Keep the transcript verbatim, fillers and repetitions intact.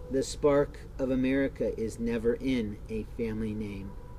The spark of America is never in a family name.